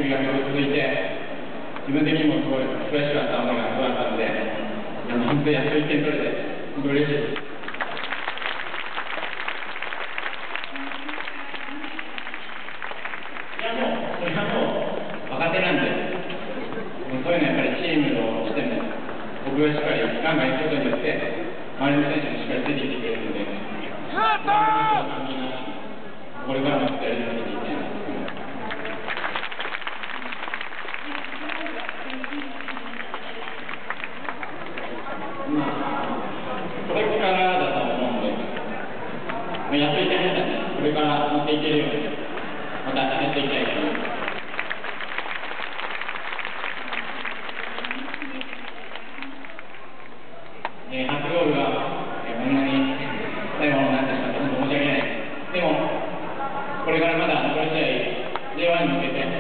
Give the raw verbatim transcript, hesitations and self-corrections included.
守備が続いて、自分的にもすごいフレッシュだった思いがすごいあったので、本当にやっといってん取れて、本当嬉しいです。いやもう、それはもう若手なんで、そういうのはやっぱりチームとしても、僕がしっかりガンガン行くことによって、周りの選手もしっかりついてきてくれるので、これからもやり続けていきたいなと思います。まあ、これからだと思うので、まあ、やっといてないんだね、これから持っていけるように、またやっていきたいと思います。えー、初ゴールが、えー、こんなに最後になってしまって、本当申し訳ない。でも、これからまだ残り試合、ジェイワン に向けて、